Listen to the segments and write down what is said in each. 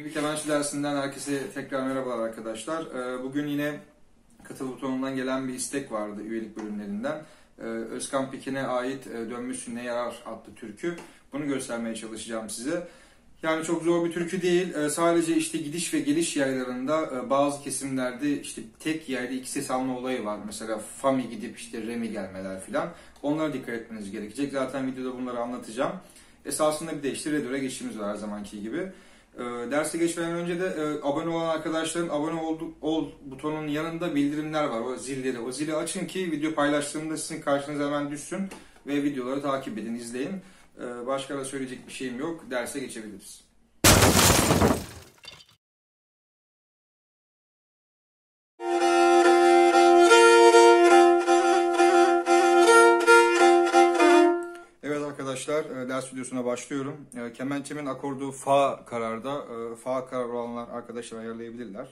Kemençe dersinden herkese tekrar merhabalar arkadaşlar. Bugün yine katıl butonundan gelen bir istek vardı üyelik bölümlerinden. Özkan Pekin'e ait Dönmüşsün Ne Yarar adlı türkü. Bunu göstermeye çalışacağım size. Yani çok zor bir türkü değil. Sadece işte gidiş ve geliş yaylarında bazı kesimlerde işte tek yerde iki ses alma olayı var. Mesela fa mi gidip işte re mi gelmeler filan. Onlara dikkat etmeniz gerekecek. Zaten videoda bunları anlatacağım. Esasında bir de işte re do re geçişimiz var her zamanki gibi. Derse geçmeden önce de abone olan arkadaşların abone ol butonunun yanında bildirimler var. O zilleri. O zili açın ki video paylaştığımda sizin karşınıza hemen düşsün ve videoları takip edin, izleyin. Başka da söyleyecek bir şeyim yok. Derse geçebiliriz. Evet arkadaşlar, ders videosuna başlıyorum. Kemençemin akordu fa kararda. Fa karar olanlar arkadaşlar ayarlayabilirler.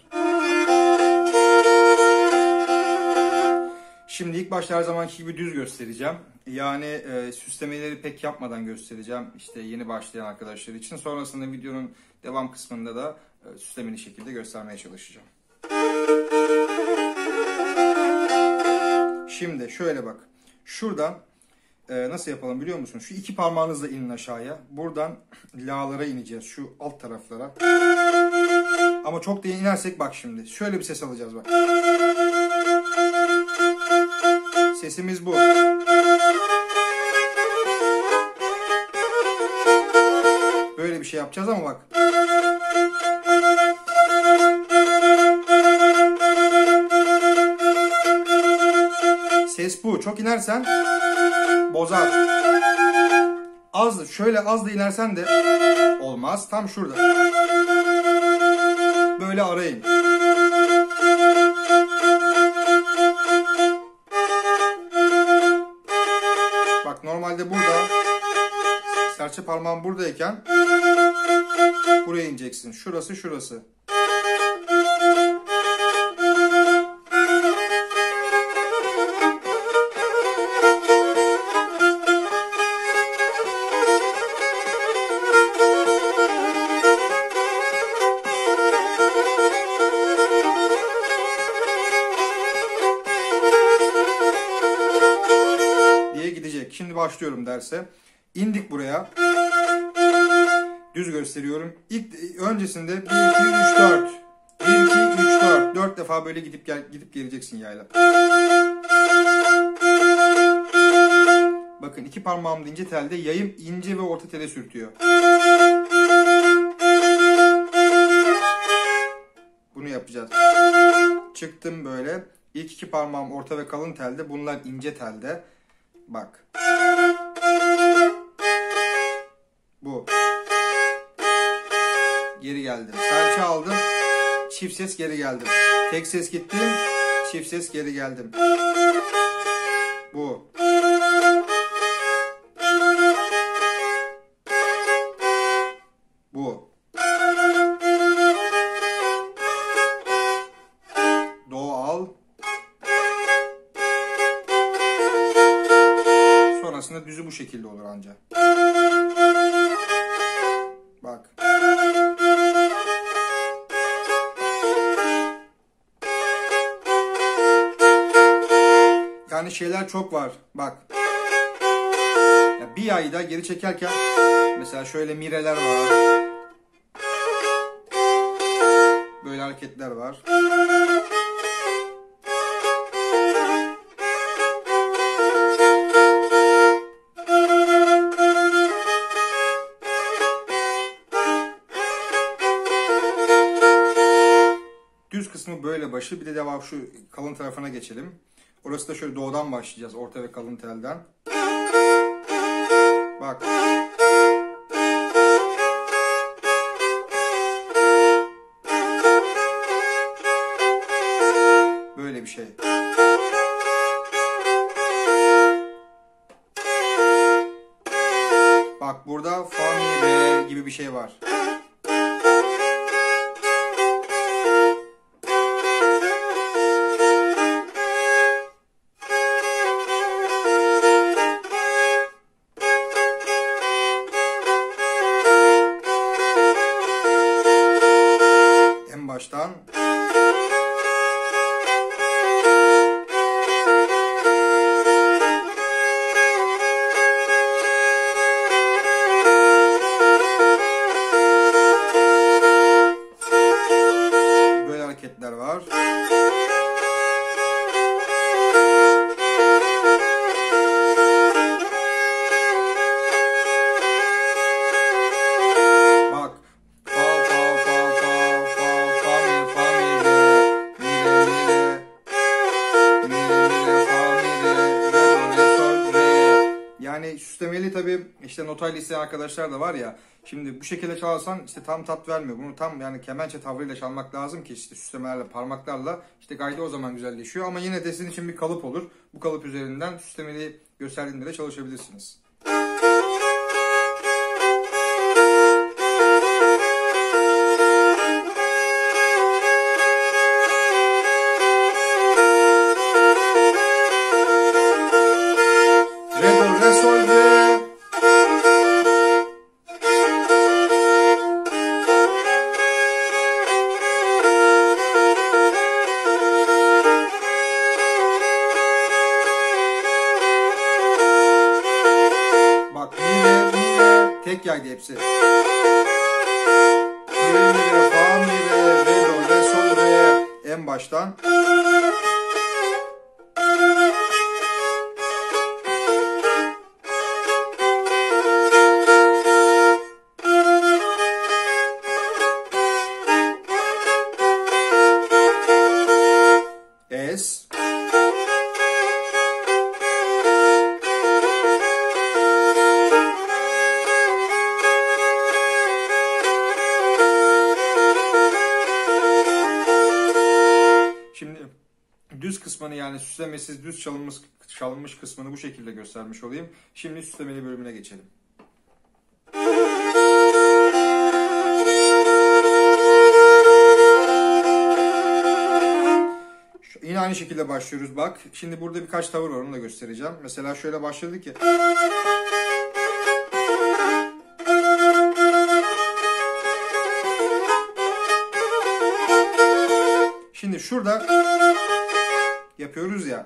Şimdi ilk başta her zamanki gibi düz göstereceğim. Yani süslemeleri pek yapmadan göstereceğim. İşte yeni başlayan arkadaşlar için. Sonrasında videonun devam kısmında da süslemeli şekilde göstermeye çalışacağım. Şimdi şöyle bak. Şuradan nasıl yapalım biliyor musun? Şu iki parmağınızla inin aşağıya. Buradan la'lara ineceğiz. Şu alt taraflara. Ama çok da inersek bak şimdi. Şöyle bir ses alacağız bak. Sesimiz bu. Böyle bir şey yapacağız ama bak. Ses bu. Çok inersen bozar. Şöyle az da inersen de olmaz. Tam şurada. Böyle arayın. Bak normalde burada serçe parmağın buradayken buraya ineceksin. Şurası şurası. Şimdi başlıyorum derse. İndik buraya. Düz gösteriyorum. Öncesinde 1 2 3 4. 1 2 3 4. 4 defa böyle gidip geleceksin yayla. Bakın iki parmağım ince telde, yayım ince ve orta tele sürtüyor. Bunu yapacağız. Çıktım böyle. İlk iki parmağım orta ve kalın telde. Bunlar ince telde. Bak. Bu. Geri geldim. Serçe aldım. Çift ses geri geldim. Tek ses gittim. Çift ses geri geldim. Bu. Bu. Do al. Sonrasında düzü bu şekilde olur ancak. Bak. Yani şeyler çok var. Bak. Ya bir ayda geri çekerken mesela şöyle mireler var. Böyle hareketler var. Düz kısmı böyle başı. Bir de devam şu kalın tarafına geçelim. Orası da şöyle doğudan başlayacağız. Orta ve kalın telden. Bak. Böyle bir şey. Bak burada fa mi re gibi bir şey var. hani süslemeli tabii işte notayla isteyen arkadaşlar da var ya. Şimdi bu şekilde çalarsan işte tam tat vermiyor. Bunu tam yani kemençe tavrıyla çalmak lazım ki işte süslemelerle, parmaklarla işte gaydi o zaman güzelleşiyor. Ama yine de sizin için bir kalıp olur. Bu kalıp üzerinden süslemeli gösterdiğinde de çalışabilirsiniz. Re, do, re, sol, re. Bak mi re, tek yaydı hepsi. Mi re, fa, mi re, re, do, re, sol, re. En baştan. Es. Şimdi düz kısmını yani süslemesiz düz çalınmış kısmını bu şekilde göstermiş olayım. Şimdi süslemeli bölümüne geçelim. Yine aynı şekilde başlıyoruz bak. Şimdi burada birkaç tavır var, onu da göstereceğim. Mesela şöyle başladı ki. Şimdi şurada yapıyoruz ya.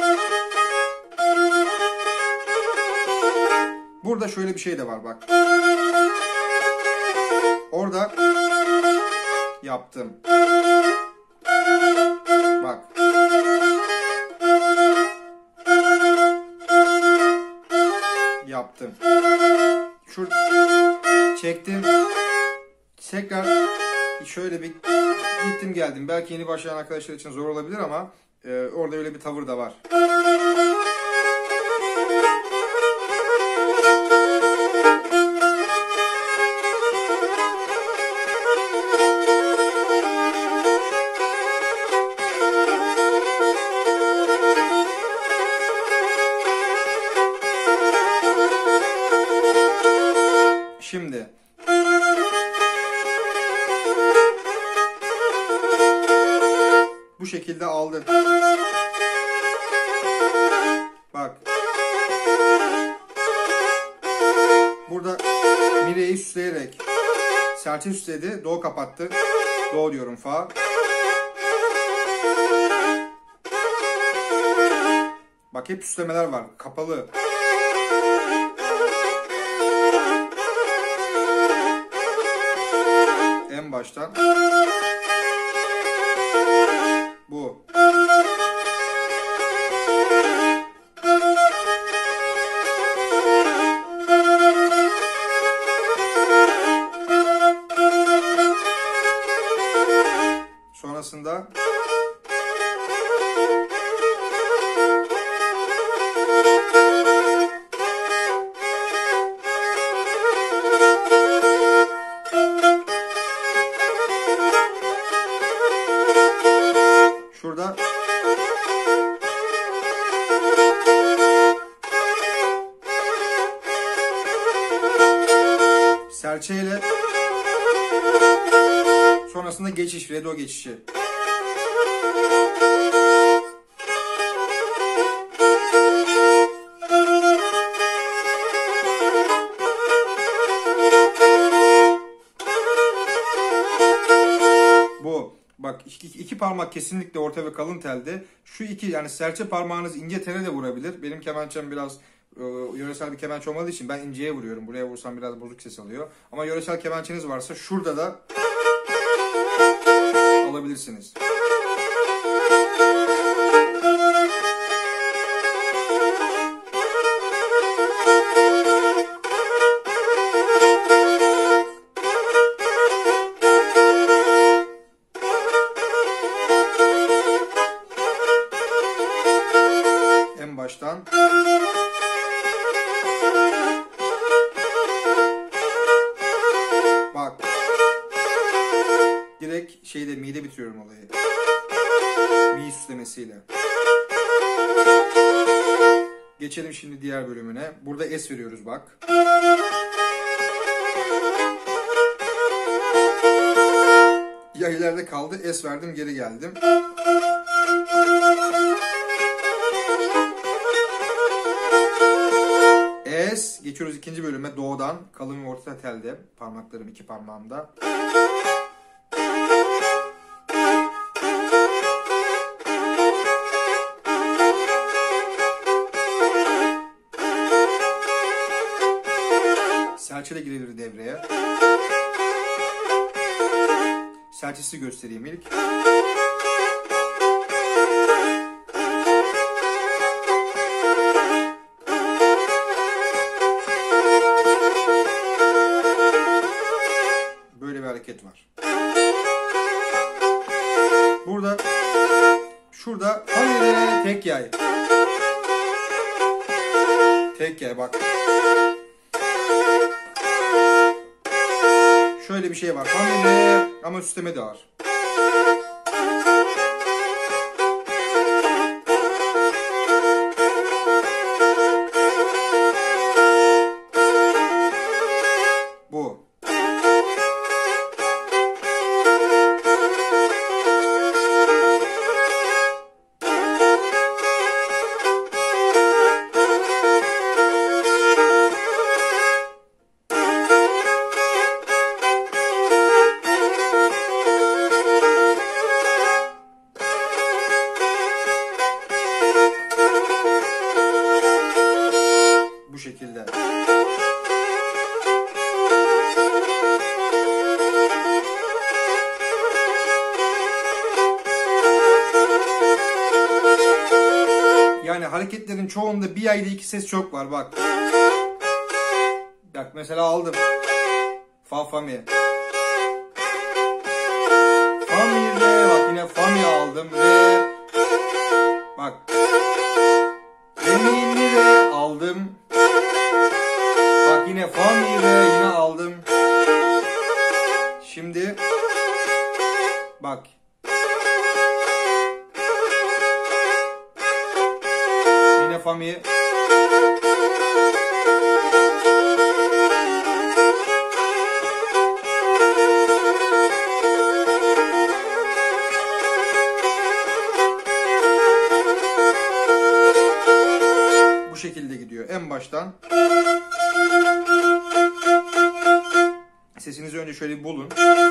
Burada şöyle bir şey de var bak. Orada yaptım. Bak. Yaptım. Şurada çektim. Tekrar şöyle bir gittim geldim. Belki yeni başlayan arkadaşlar için zor olabilir ama orada öyle bir tavır da var. Şimdi bu şekilde aldın. Bak. Burada mi re'yi süsleyerek serçe süsledi, do kapattı. Do diyorum, fa. Bak hep süslemeler var. Kapalı. En baştan. Bu. Sonrasında şurada serçeyle sonrasında geçiş, re do geçişi. Bu. Bak iki parmak kesinlikle orta ve kalın telde. Şu iki yani serçe parmağınız ince tele de vurabilir. Benim kemençem biraz yöresel bir kemençe olmadığı için ben inceye vuruyorum. Buraya vursam biraz bozuk ses alıyor. Ama yöresel kemençeniz varsa şurada da alabilirsiniz. En baştan. sırasıyla. Geçelim şimdi diğer bölümüne. Burada es veriyoruz bak. Ya ileride kaldı, es verdim, geri geldim. Es. Geçiyoruz ikinci bölüme. Do'dan. Kalın ve orta telde. Parmaklarım iki parmağımda. Serçe de girilir devreye. Serçesi göstereyim ilk. Böyle bir hareket var. Burada, şurada tek yay. Tek yay bak. Şöyle bir şey var. Ama süsleme de var. Bu. Bu şekilde. Yani hareketlerin çoğunda bir yayda iki ses çok var bak. Bak mesela aldım. Fa fa mi. Fa mi re. Bak yine fa mi aldım. Re. Bak. Re mi mi re aldım. Bak yine fa mi re yine aldım. Şimdi bak. Yine fa mi. Bu şekilde gidiyor. En baştan sesinizi önce şöyle bir bulun.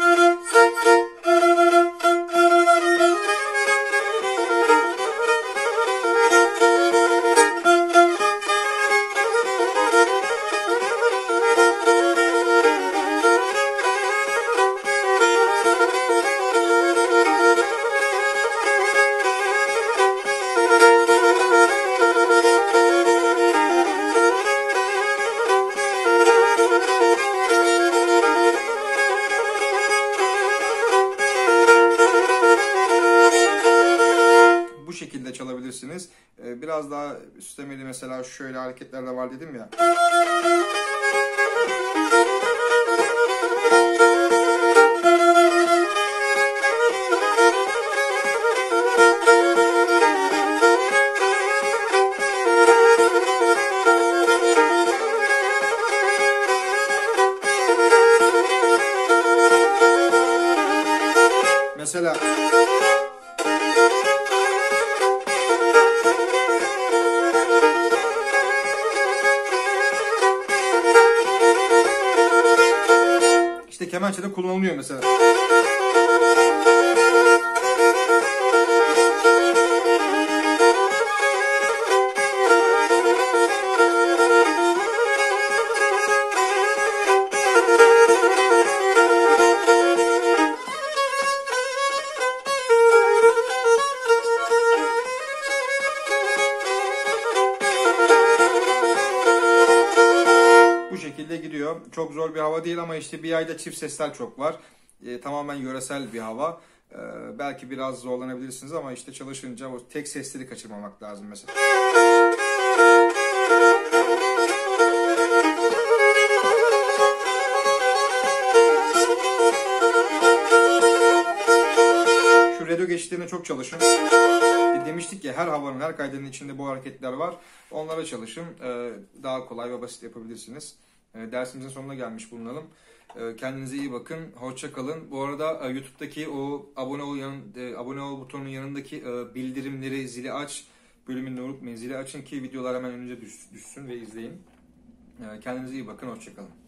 Bu şekilde çalabilirsiniz. Biraz daha süslemeli mesela şöyle hareketler de var dedim ya. Mesela İşte kemençede kullanılıyor mesela. Bu şekilde gidiyor. Çok zor bir hava değil ama işte bir ayda çift sesler çok var. Tamamen yöresel bir hava. Belki biraz zorlanabilirsiniz ama işte çalışınca o tek sesleri kaçırmamak lazım mesela. Şu redo geçişlerine çok çalışın. Bir demiştik ya, her havanın, her kaydenin içinde bu hareketler var. Onlara çalışın. Daha kolay ve basit yapabilirsiniz. Dersimizin sonuna gelmiş bulunalım. Kendinize iyi bakın. Hoşça kalın. Bu arada YouTube'daki o abone ol butonunun yanındaki bildirimleri, zili aç bölümünü unutmayın. Zili açın ki videolar hemen önünüze düşsün ve izleyin. Kendinize iyi bakın. Hoşça kalın.